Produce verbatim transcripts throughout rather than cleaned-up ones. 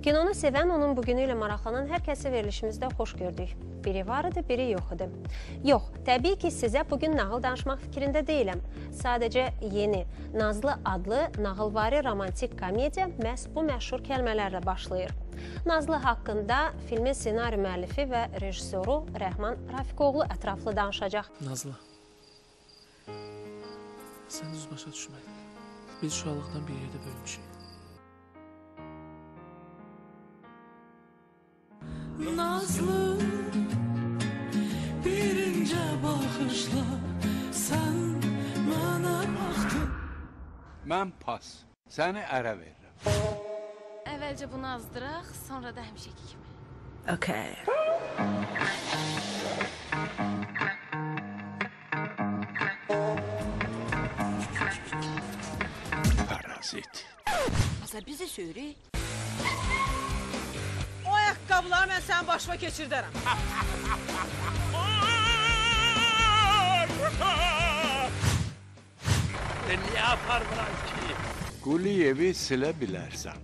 Kinonu sevən, onun bugünü ilə maraqlanan hər kəsi verilişimizdə xoş gördük. Biri var idi, biri yox idi. Yox, təbii ki, sizə bugün nağıl danışmaq fikrində deyiləm. Sadəcə yeni, Nazlı adlı nağılvari romantik komediya məhz bu məşhur kəlmələrlə başlayır. Nazlı haqqında filmin ssenari müəllifi və rejissoru Rəhman Rafikoğlu ətraflı danışacaq. Nazlı, sən düz başa düşmədin. Biz uşaqlıqdan bir yerdə bölmüşük. Nazlı, birinci baxışla sən mənə baxdın. Mən pas, səni ərə verirəm. Əvvəlcə bunu azdıraq, sonra da həmişəki kimi. Okay. Parazit. Asa bizə söylə. O ayaqqabıları mən sənin başıma keçirdərəm. Niyə aparmıram ki? Quliyevi silə bilərsən.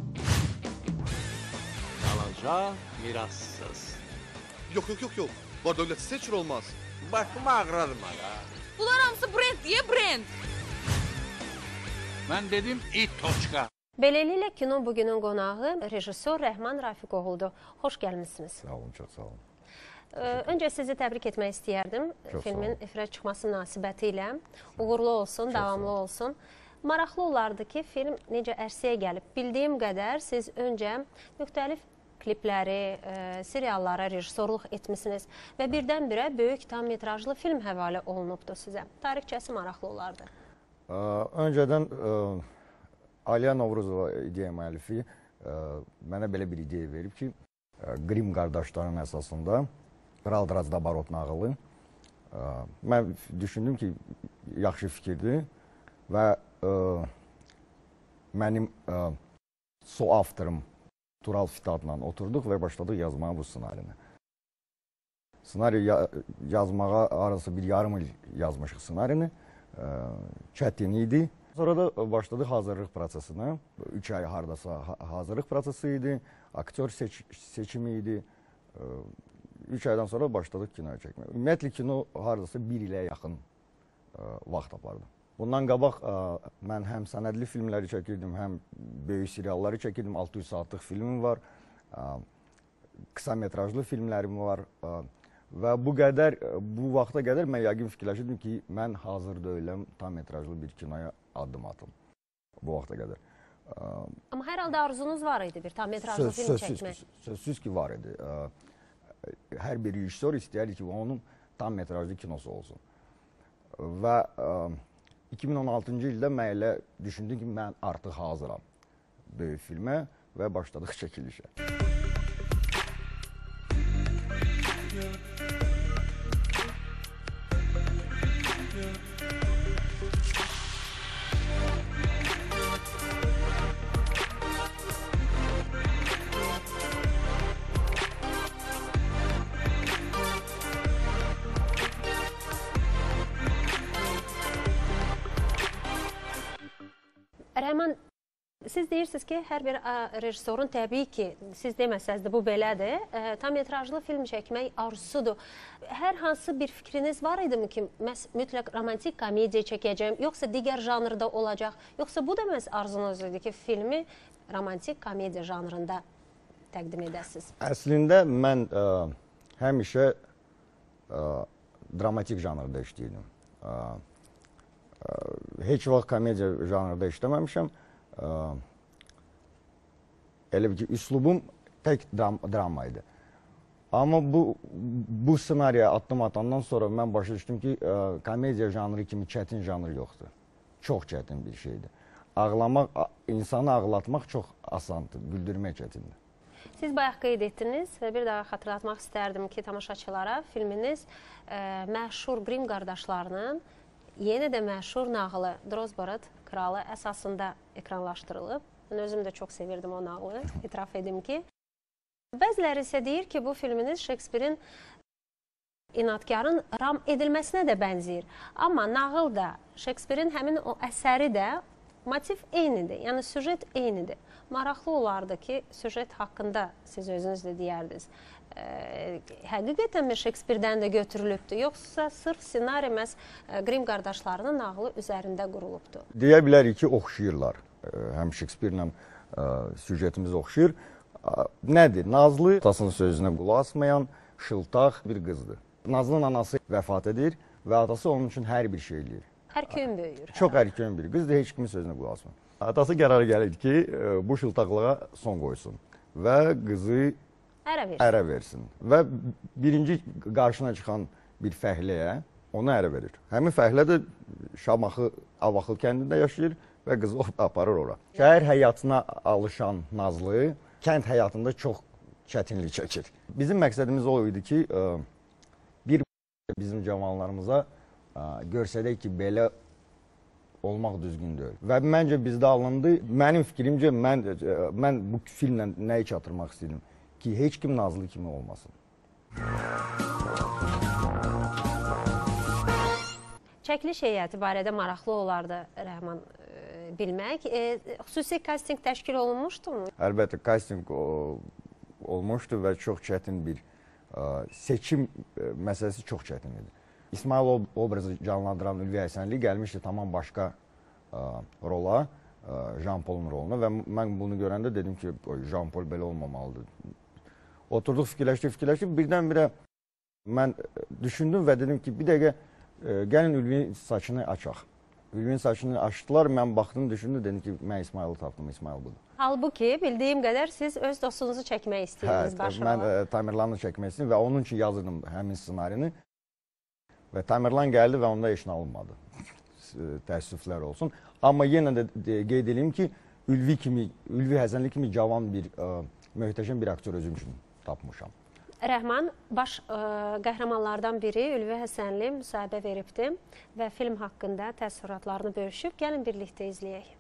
Qalacaq mirassız. Yok yok yok yok. Var dövləti seçir olmaz. Başımı ağrıtma da. Bunlar hamısı brend diye brend. Mən dedim it toçka. Beləliklə, kino bugünün qonağı rejissor Rəhman Rafikoğlu'dur. Xoş gəlmişsiniz. Sağ olun, çox sağ olun. Öncə sizi təbrik etmək istəyərdim. Filmin efirə çıxması münasibəti ilə. Uğurlu olsun, davamlı olsun. Maraqlı olardı ki, film necə ərsəyə gəlib. Bildiyim qədər siz öncə müxtəlif klipləri, seriallara rejissorluq etmişsiniz və birdən-birə böyük tam metrajlı film həvalə olunubdur sizə. Tarixçəsi maraqlı olardı. Öncədən Aliya Novruzova ideya müəllifi mənə belə bir ideya verib ki, Qrim qardaşların əsasında Kral Drazdabarot nağılı. Mən düşündüm ki, yaxşı fikirdir və mənim soavtorum Tural Fitadla oturduq və başladıq yazmağa bu ssenarini. Ssenari yazmağa arası bir yarım il yazmışıq ssenarini. Çətin idi. Sonra da başladı hazırlıq prosesinə. Üç ay hardasa hazırlıq prosesi idi, aktyor seç seçimi idi. Üç aydan sonra başladıq kinoya çəkməyə. Ümumiyyətlə, kino hardasa bir ilə yaxın vaxt apardı. Bundan qabaq mən həm sənədli filmləri çəkirdim, həm böyük serialları çəkirdim. altı yüz saatlıq filmim var, qısa metrajlı filmlərim var. Və bu qədər, bu vaxta qədər mən yəqin fikirləşirdim ki, mən hazır deyiləm tam metrajlı bir kinoya addım atım bu vaxta qədər. Amma hər halda arzunuz var idi bir tam metrajlı film çəkmək. Sözsüz ki, var idi. Hər bir rejissor istəyərdi ki, onun tam metrajlı kinosu olsun. Və iki min on altıncı ildə mən elə düşündüm ki, mən artıq hazıram böyük filmə və başladıq çəkilişə. Rəhman, siz deyirsiniz ki, hər bir rejissorun təbii ki, siz deməsəz də bu belədir, tam metrajlı film çəkmək arzusudur. Hər hansı bir fikriniz var idi mi ki, mütləq romantik komediya çəkəcəm, yoxsa digər janrda olacaq, yoxsa bu da məhz arzunuz idi ki, filmi romantik komediya janrında təqdim edəsiniz? Əslində, mən həmişə dramatik janrda işləyirdim. Heç vaxt komediya janrında işləməmişəm. Elə ki, üslubum tək drama idi. Amma bu ssenariyə addım atandan sonra mən başa düşdüm ki, komediya janrı kimi çətin janr yoxdur. Çox çətin bir şeydir. Ağlamaq, insanı ağlatmaq çox asandır, güldürmək çətindir. Siz bayaq qeyd etdiniz və bir daha xatırlatmaq istərdim ki, tamaşaçılara filminiz məşhur Qrim qardaşlarının yeni də məşhur nağılı Drozbarot kralı əsasında ekranlaşdırılıb. Mən özüm də çox sevirdim o nağılı, etiraf edim ki. Bəziləri isə deyir ki, bu filminiz Şekspirin inadkarın ram edilməsinə də bənzəyir. Amma nağıl da, Şekspirin həmin o əsəri də motiv eynidir, yəni süjet eynidir. Maraqlı olardı ki, süjet haqqında siz özünüz də deyərdiniz. E, həqiqətən mi Şekspirdən də götürülübdür, yoxsa sırf ssenari məhz e, Grimm qardaşlarının nağılı üzərində qurulubdur? Deyə bilərik ki, oxşayırlar. E, həm Şekspirlə e, süjetimiz oxşayır. E, nədir? Nazlı atasının sözünə qulaq asmayan, şıltaq bir qızdır. Nazlının anası vəfat edir və atası onun üçün hər bir şey eləyir. Ərköyün böyüyür. Çox ərköyün bir qızdır, heç kimin sözünə qulaq asmır. Atası qərara gəlir ki, bu şıltaqlığa son qoysun və qızı ərə versin. ərə versin. Və birinci qarşına çıxan bir fəhləyə onu ərə verir. Həmin fəhlə də Şamaxı, Avaxıl kəndində yaşayır və qızı aparır ora. Şəhər həyatına alışan Nazlı kənd həyatında çox çətinlik çəkir. Bizim məqsədimiz o idi ki, bir bizim cavanlarımıza görsədək ki, belə olmaq düzgün deyil. Və məncə bizdə alındı. Mənim fikrimcə, mən, mən bu filmlə nəyi çatırmaq istəyirdim? Ki, heç kim Nazlı kimi olmasın. Çəkiliş heyəti barədə maraqlı olardı, Rəhman, e, bilmək. E, xüsusi kasting təşkil olunmuşdu mu? Əlbəttə, kasting o, olmuşdu və çox çətin bir ə, seçim ə, məsələsi çox çətin idi. İsmail obrazı canlandıran Ülvi Həsənli gəlmişdi tamam başqa ə, rola, ə, Jean-Paul'un roluna və mən bunu görəndə dedim ki, Jean-Paul belə olmamalıdır. Oturduq, fikirləşdik, fikirləşdik. Birdən-birə mən düşündüm və dedim ki, bir dəqiqə ə, gəlin Ülvinin saçını açaq. Ülvinin saçını açdılar, mən baxdım, düşündüm, dedim ki, mən İsmailı tapdım, İsmail budur. Halbuki, bildiyim qədər siz öz dostunuzu çəkmək istəyirsiniz hə, başrola. Mən ə, Tamerlanı çəkmək istəyirdim və onun üçün yazırdım həmin ssenarini. Və Tamerlan gəldi və onda heç nə alınmadı. Təəssüflər olsun. Amma yenə də qeyd edeyim ki, Ülvi kimi, Ülvi Həsənli kimi cavan bir, ə, möhtəşəm bir aktyor özüm üçün tapmışam. Rəhman, baş ə, qəhrəmanlardan biri Ülvi Həsənli müsahibə veribdi və film haqqında təəssüratlarını bölüşüb. Gəlin birlikdə izləyək.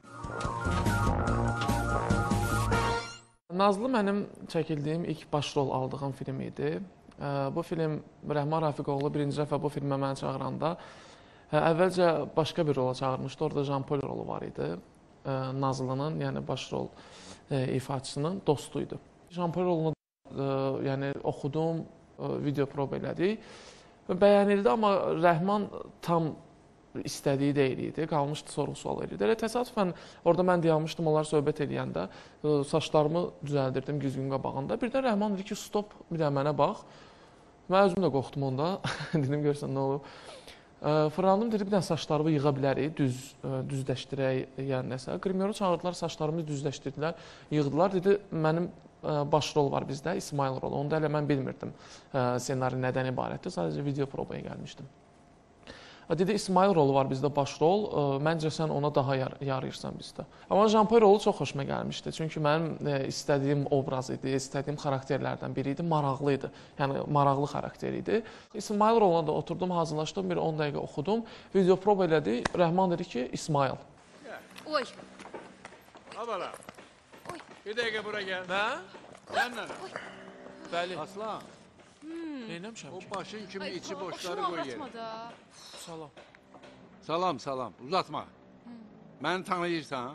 Nazlı mənim çəkildiyim ilk başrol aldığım film idi. Bu film Rəhman Rafiqoğlu birinci dəfə bu filmə məni çağıranda əvvəlcə başqa bir rola çağırmışdı. Orada Jean-Paul rolu var idi. Nazlının, yəni başrol ifaçısının dostuydu. Jean-Paul rolunu yəni oxudum, video prova elədik. Bəyənildi, amma Rəhman tam istədiyi deyil idi. Qalmışdı, sorğu-sual edirdi. Elə təsadüfən orada mən dayanmışdım, onlar söhbət eləyəndə saçlarımı düzəldirdim güzgün qabağında. Birdən Rəhman dedi ki, stop, bir də mənə bax. Mən özüm də qorxdum onda. Dedim, görsən nə olub. Fırlandım, dedi, bir dənə saçlarımı yığa bilərik, düz, düzləşdirək, yəni nəsə. Grimyoru çağırdılar, saçlarımı düzləşdirdilər, yığdılar. Dedi, mənim başrol var bizdə, İsmail rolu. Onu da elə mən bilmirdim ssenari nədən ibarətdir. Sadəcə video probaya gəlmişdim. Dedi, İsmail rolu var bizdə başrol, məncə sən ona daha yar yarayırsan bizdə. Amma Jean-Paul rolu çox xoşuma gəlmişdi. Çünki mənim istədiyim obraz idi, istədiyim xarakterlərdən biri idi, maraqlı idi. Yəni, maraqlı xarakter idi. İsmail roluna da oturdum, hazırlaşdım, bir on dəqiqə oxudum. Video proba elədi, Rəhman dedi ki, İsmail. Oy. Abala. Oy. Bir dəqiqə bura gəl. Nə? Sənlə. Bəli. Aslan, Neynəmişəm o ki? başın kimi Ay, içi ba- boşları başımı qoy yerə. ağrıtma da. Salam. Salam, salam. Uzatma. Məni tanıyırsan?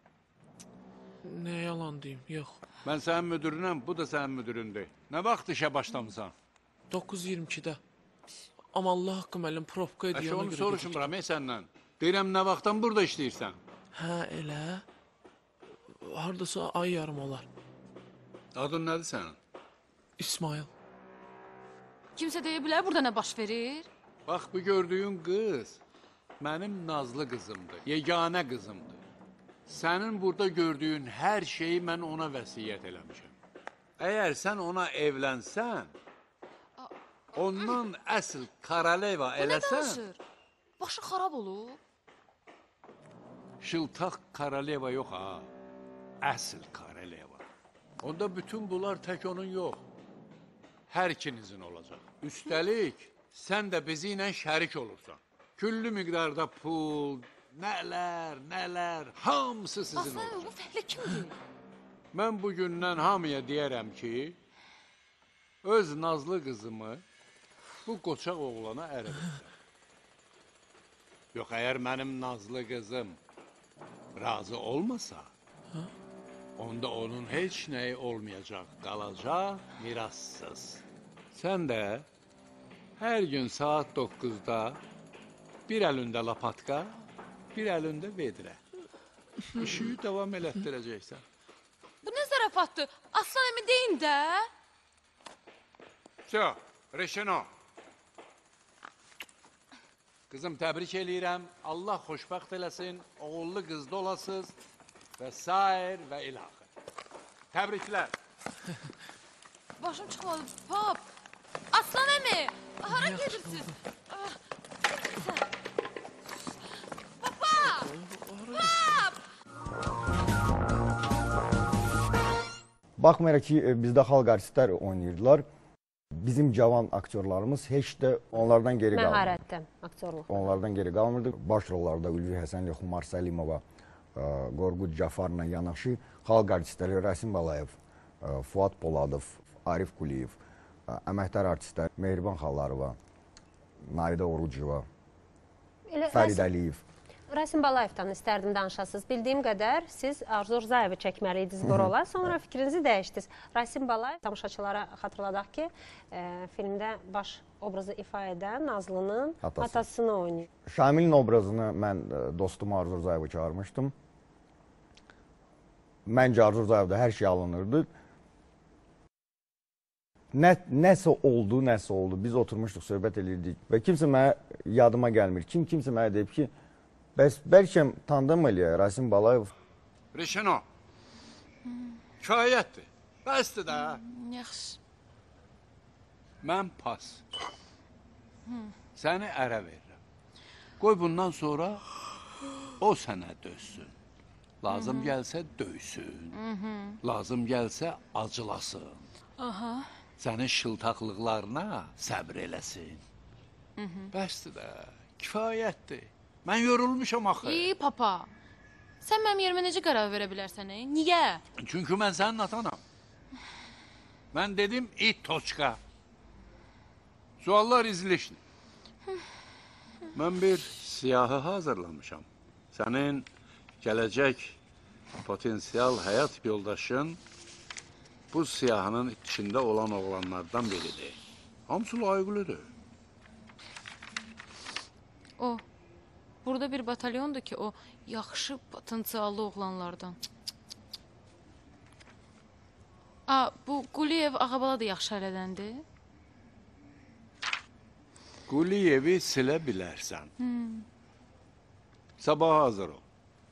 Nə yalan deyim, yox. Mən sənin müdürünəm, bu da sənin müdüründür. Nə vaxt işə başlamısan? doqquz iyirmi ikidə. Amma Allah haqqı müəllim, probka Əşə ediyana onu görə soruşmuram, ey səndən. Deyirəm, nə vaxtdan burada işləyirsən? Hə, elə. Hardasa ay yarım olar. Adın nədir sənin? İsmail. Kimsə deyə bilər burada nə baş verir? Bax, bu gördüyün qız mənim nazlı qızımdır, yeganə qızımdır. Sənin burada gördüyün hər şeyi mən ona vəsiyyət eləmişəm. Əgər sən ona evlənsən, ondan əsl Karaleva Bu nə eləsən, danışır? Başı xarab olub. şıltaq Karaleva yox ha, əsl Karaleva. Onda bütün bunlar tək onun yox, hər ikinizin olacaq. Üstəlik, sən də bizi ilə şərik olursan. Küllü miqdarda pul, nələr, nələr, hamısı sizin Aslan, olacaq. bu fəhlə kimdir? Mən bugündən hamıya deyərəm ki, öz nazlı qızımı bu qoçaq oğlana ərə verəcəm. Yox, əgər mənim nazlı qızım razı olmasa, onda onun heç nəyi olmayacaq, qalacaq mirassız. Sən də hər gün saat doqquzda bir əlində lapatka, bir əlində vedrə. İşi davam elətdirəcəksən. Bu nə zarafatdır? Aslan əmi deyin də. Все, решено. Kızım təbrik eləyirəm. Allah xoşbəxt eləsin, oğullu qızda olasınız və sair və ilaxır. Təbriklər. Başım çıxmadı. Pap. Aslan əmi. Hara gedirsiniz? Ah, sən. Papa. Pap. Baxmayaraq ki, e, bizdə xalq artistlər oynayırdılar. Bizim cavan aktyorlarımız heç də onlardan geri qalmırdı. Məharətdə, aktyorluq. Onlardan geri qalmırdı. Baş rollarda Ülvi Həsənli, Xumar Səlimova, e, Qorqud Cafarla yanaşı xalq artistləri Rəsim Balayev, e, Fuad Poladov, Arif Quliyev, e, əməkdar artistlər Mehriban Xallarova, Naidə Orucova, Elə Fərid Rəsim- Əliyev. Rəsim Balayevdən istərdim danışasınız. Bildiyim qədər siz Arzu Rzayevi çəkməli idiniz bu rola, sonra fikrinizi dəyişdiniz. Rəsim Balayev tamaşaçılara xatırladaq ki, e, filmdə baş obrazı ifa edən Nazlının Atası. atasını oynayır. Şamilin obrazını mən e, dostum Arzu Rzayevi çağırmışdım. Məncə Arzu Rzayev hər şey alınırdı. Nə, nəsə oldu, nəsə oldu. Biz oturmuşduq, söhbət edirdik və kimsə mənə yadıma gəlmir. Kim kimsə mənə deyib ki, bəs bəlkə tanıdım eləyək Rəsim Balayev. Reşeno. Kifayətdir. Bəsdir də. Yaxşı. Mən pas. Səni ərə verirəm. Qoy bundan sonra o sənə dözsün. Lazım gəlsə döysün. Lazım gəlsə acılasın. Aha. Sənin şıltaqlıqlarına səbr eləsin. Bəsdir də. Kifayətdir. Mən yorulmuşam axı. İyi papa. Sən mənim yerimə necə qərar verə bilərsən? E? Niyə? Çünki mən sənin atanam. Mən dedim it toçka. Suallar izleşdi. Mən bir siyahı hazırlamışam. Sənin gələcək potensial həyat yoldaşın bu siyahının içində olan oğlanlardan biridir. Hamısı layiqlidir. O, burada bir batalyondur ki, o yaxşı potensiallı oğlanlardan. A, bu Quliyev Ağabala da yaxşı ailədəndir. Quliyevi silə bilərsən. Sabah hazır ol.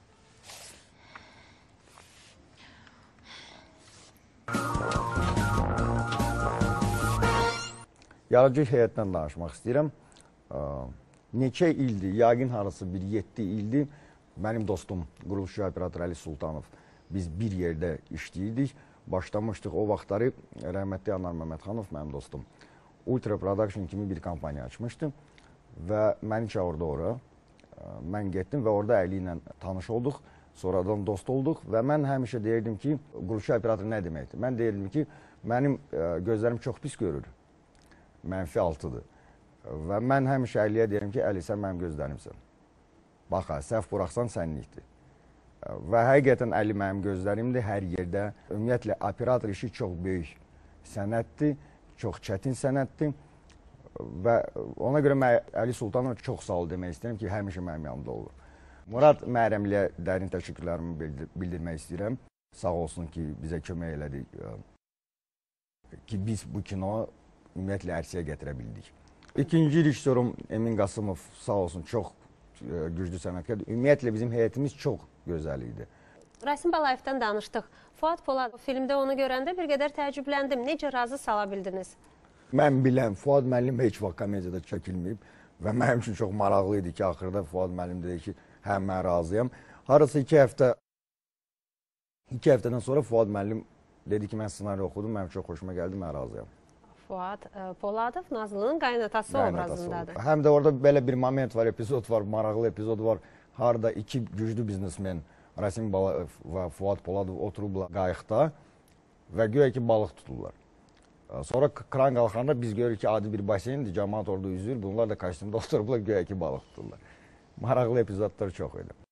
Yaradıcı heyətdən danışmaq istəyirəm. Ə, Neçə ildir, yəqin harası bir yeddi ildir mənim dostum quruluşçu operator Əli Sultanov biz bir yerdə işləyirdik. Başlamışdıq o vaxtları rəhmətli Anar Məmmədxanov mənim dostum Ultra Production kimi bir kampaniya açmışdı və məni çağırdı ora. Mən getdim və orada Əli ilə tanış olduq. Sonradan dost olduq və mən həmişə deyirdim ki, quruluşçu operator nə deməkdir? Mən deyirdim ki, mənim gözlərim çox pis görür. Mənfi altıdır. Və mən həmişə Əliyə deyirəm ki, Əli, sən mənim gözlərimsən. Bax, səhv buraxsan sənlikdir. Və həqiqətən Əli mənim gözlərimdir hər yerdə. Ümumiyyətlə, operator işi çox böyük sənətdir, çox çətin sənətdir. Və ona görə mən Əli Sultanova çox sağ ol demək istəyirəm ki, həmişə mənim yanımda olur. Murad Məhrəmliyə dərin təşəkkürlərimi bildir bildirmək istəyirəm. Sağ olsun ki, bizə kömək elədi ki, biz bu kino ümumiyyətlə ərsəyə gətirə bildik. İkinci rejissorum Emin Qasımov sağ olsun çox e, güclü sənətkardır. Ümumiyyətlə bizim heyətimiz çox gözəl idi. Rəsim Balayevdən danışdıq. Fuad Polad filmdə onu görəndə bir qədər təəccübləndim. Necə razı sala bildiniz? Mən biləm, Fuad müəllim heç vaxt komediyada çəkilməyib və mənim üçün çox maraqlı idi ki, axırda Fuad müəllim dedi ki, hə, mən razıyam. Harası iki həftə, iki həftədən sonra Fuad müəllim dedi ki, mən ssenari oxudum, mənim çox xoşuma gəldi, mən razıyam. Fuad e, Poladov Nazlının qaynatası, Qaynatası obrazındadır. oldu. Həm də orada belə bir moment var, epizod var, maraqlı epizod var. Harada iki güclü biznesmen, Rəsim Balayev və Fuad Poladov oturublar qayıqda və güya ki, balıq tuturlar. Sonra kran qalxanda biz görürük ki, adi bir basendir, cəmaat orada üzür, bunlar da kostyumda oturublar, güya ki, balıq tuturlar. Maraqlı epizodlar çox idi.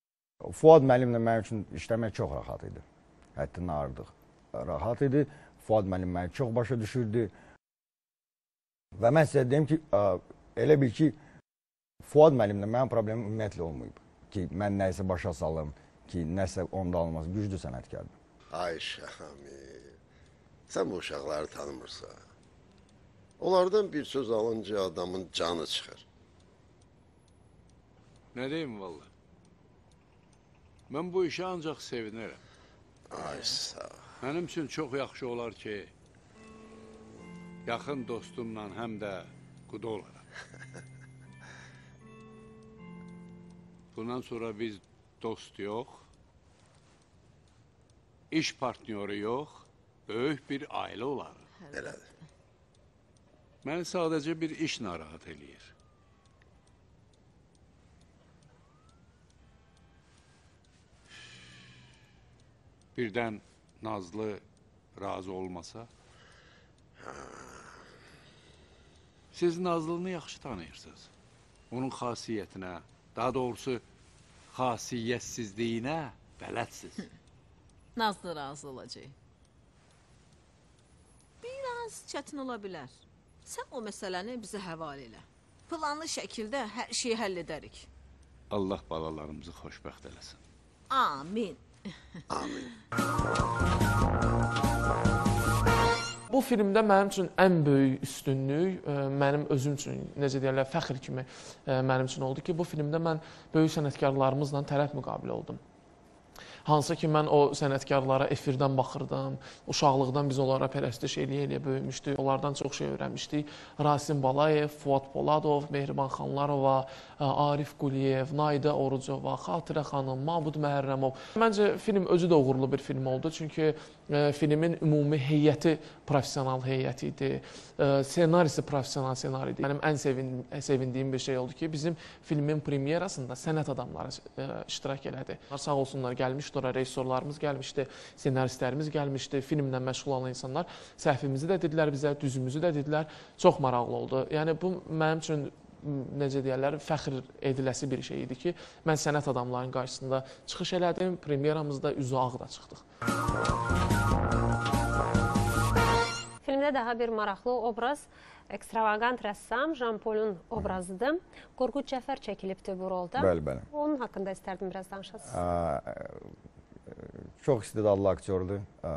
Fuad müəllimlə mənim üçün işləmək çox rahat idi. Həddindən artıq rahat idi. Fuad müəllim məni çox başa düşürdü. Və mən sizə deyim ki, elə bil ki, Fuad müəllimlə mənim problemim ümumiyyətlə olmayıb. Ki, mən nəyisə başa salım, ki, nəsə onda almaz. Güclü sənətkardır. Ay Şahami, sən bu uşaqları tanımırsan. Onlardan bir söz alınca adamın canı çıxır. Nə deyim valla? Mən bu işə ancaq sevinirəm. Ay sağ ol. Mənim üçün çox yaxşı olar ki, yaxın dostumla həm də quda olaram. Bundan sonra biz dost yox, iş partnyoru yox, böyük bir ailə olarıq. Elədir. Məni sadəcə bir iş narahat eləyir. Birdən Nazlı razı olmasa, siz Nazlını yaxşı tanıyırsınız. Onun xasiyyətinə, daha doğrusu xasiyyətsizliyinə bələdsiniz. Nazlı razı olacaq. Biraz çətin ola bilər. Sən o məsələni bizə həvalə elə. Planlı şəkildə hər şeyi həll edərik. Allah balalarımızı xoşbəxt eləsin. Amin. Amin. Bu filmdə mənim üçün ən böyük üstünlük, ə, mənim özüm üçün, necə deyərlər, fəxr kimi ə, mənim üçün oldu ki, bu filmdə mən böyük sənətkarlarımızla tərəf müqabili oldum. Hansı ki, mən o sənətkarlara efirdən baxırdım, uşaqlıqdan biz onlara pərəstiş eləyə-eləyə böyümüşdük, onlardan çox şey öyrənmişdik. Rasim Balayev, Fuad Poladov, Mehriban Xanlarova, Arif Quliyev, Naidə Orucova, Xatirə xanım, Mabud Məhərrəmov. Məncə film özü də uğurlu bir film oldu, çünki ə, filmin ümumi heyəti professional heyəti idi, ə, senarisi professional senari idi. Mənim ən sevin, sevindiyim bir şey oldu ki, bizim filmin premyerasında sənət adamları ə, iştirak elədi. Sağ olsunlar, gəlmişdi ora, rejissorlarımız gəlmişdi, senaristlərimiz gəlmişdi, filmlə məşğul olan insanlar səhvimizi də dedilər bizə, düzümüzü də dedilər. Çox maraqlı oldu. Yəni bu mənim üçün necə deyərlər, fəxr ediləsi bir şey idi ki, mən sənət adamlarının qarşısında çıxış elədim, premyeramızda üzü ağ da çıxdıq. Filmdə daha bir maraqlı obraz ekstravagant rəssam Jean-Paul'un obrazıdır. Qorqud Cəfər çəkilibdir bu rolda. Bəli, bəli. Onun haqqında istərdim biraz danışasınız. Çox istedadlı aktyordur,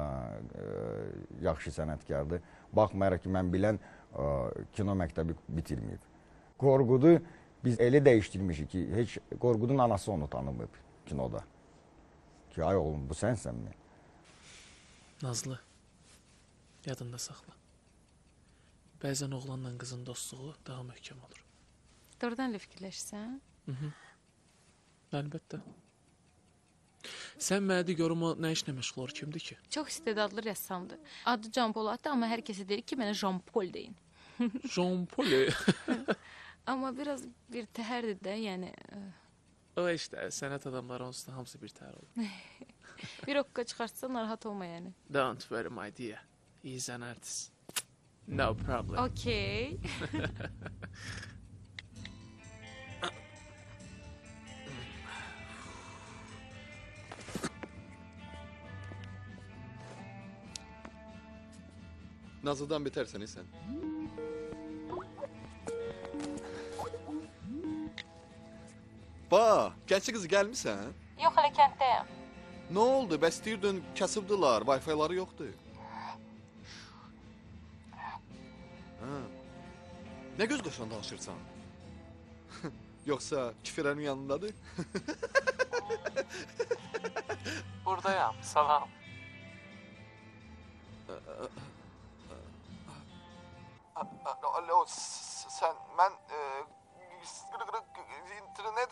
yaxşı sənətkardır. Baxmayaraq ki, mən bilən kino məktəbi bitirməyib. Qorqudu biz elə dəyişdirmişik ki, heç Qorqudun anası onu tanımıyıb kinoda. Ki, ay oğlum, bu sənsənmi? Nazlı, yadında saxla. Bəzən oğlanla qızın dostluğu daha möhkəm olur. Doğrudan elə fikirləşsən? Əlbəttə. Sən mənə görüm o nə işlə məşğul olur, kimdir ki? Çox istedadlı rəssamdır. Adı Can Poladdır, amma hər kəsə deyir ki, mənə Jean Paul deyin. Jean Paul. Amma biraz bir təhərdir də, yəni... O işte, sənət adamları onsuz da hamısı bir təhər olur. Bir oqqa çıxartsa narahat olma, yəni. Don't worry my dear. He's an artist. No problem. Okey. Nazlıdan betərsən sən. Ba, gəncə qızı gəlmisən? Yox, hələ kənddəyəm. Nə oldu? Bəs deyirdin, kasıbdılar, Wi-Fi-ları yoxdur. Hə. Nə göz qoşan danışırsan? Yoxsa kifirənin yanındadır? Buradayam, salam. Alo, sən, mən... internet...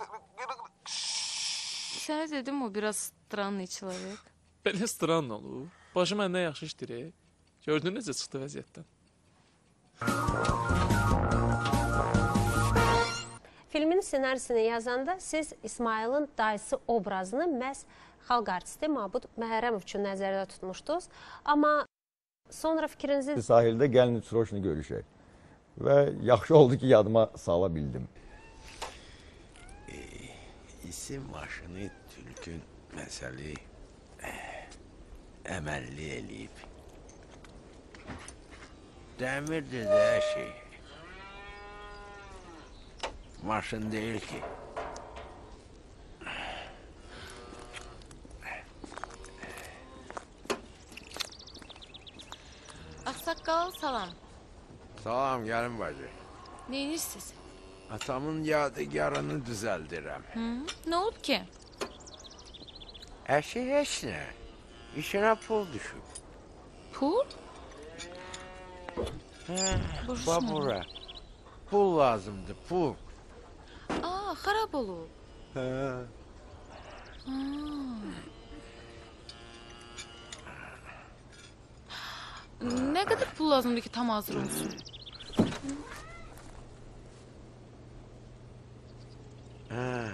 Sənə dedim, o biraz странный человек. Belə странно olur. Başı məndən yaxşı işdirir. Gördün necə çıxdı vəziyyətdən? Filmin ssenarisini yazanda siz İsmailin dayısı obrazını məhz xalq artisti Mabud Məhərrəmov üçün nəzərdə tutmuşdunuz. Amma sonra fikrinizi... Sahildə gəlin sroşni görüşək. Və yaxşı oldu ki, yadıma sala bildim. İsim maşını tülkün məsəli əməlli eləyib. Dəmirdir də şey. Maşın deyil ki. Ağsaqqal salam. Salam, gəlin bacı. Neyinirsiniz? Atamın yadigarını düzəldirəm. Hı? Nə olub ki? Əşi heç nə. İşinə pul düşüb. Pul? Hə, Borclu bax mu? bura. Pul lazımdır, pul. Aa, xarab olub. Hə. Nə qədər pul lazımdır ki, tam hazır olsun? Hə.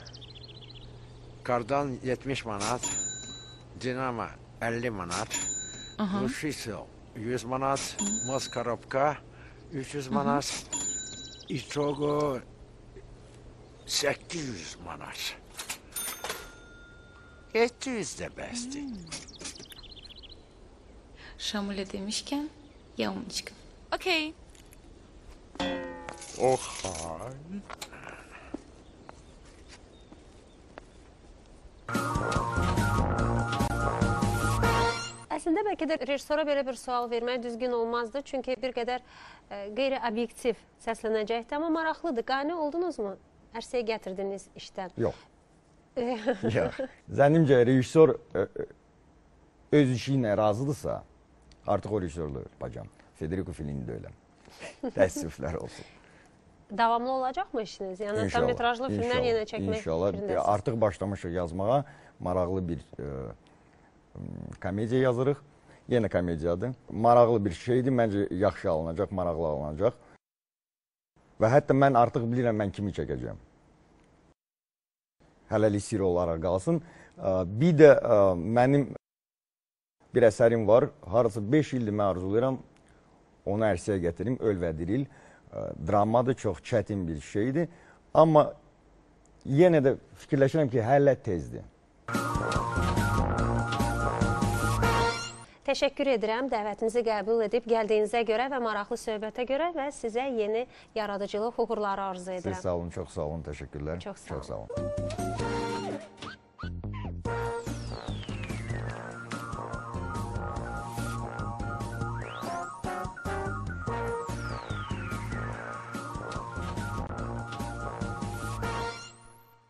Kardan yetmiş manat, dinama əlli manat, Uşiso yüz manat, Moskarovka üç yüz manat, İçogo səkkiz yüz manat. yeddi yüz də bəsdir. Şamule demişken, yaumniçka. Okey. Oh, hay. Əslində bəlkə də rejissora belə bir sual vermək düzgün olmazdı. Çünki bir qədər e, qeyri-obyektiv səslənəcəkdi, amma maraqlıdır. Qane oldunuzmu? Ərsəyə gətirdiniz işdən. Yox. Yox. Zənnimcə rejissor e, öz işi ilə razıdırsa, artıq o rejissor deyil bacam. Federico Fellini də elə. Təəssüflər olsun. Davamlı olacaqmı işiniz? Yəni tam metrajlı filmlər yenə çəkmək İnşallah. fikrindəsiniz? Artıq başlamışıq yazmağa. Maraqlı bir e, komediya yazırıq. Yenə komediyadır. Maraqlı bir şeydir. Məncə yaxşı alınacaq, maraqlı alınacaq. Və hətta mən artıq bilirəm mən kimi çəkəcəm. Hələlik sir olaraq qalsın. Bir də mənim bir əsərim var. Harası beş ildir mən arzulayıram. Onu ərsəyə gətirim. Öl və diril. Dramadır, çox çətin bir şeydir. Amma yenə də fikirləşirəm ki, hələ tezdir. Təşəkkür edirəm dəvətinizi qəbul edib gəldiyinizə görə və maraqlı söhbətə görə və sizə yeni yaradıcılıq uğurları arzu edirəm. Siz sağ olun, çox sağ olun, təşəkkürlər. Çox sağ olun. Çox sağ olun.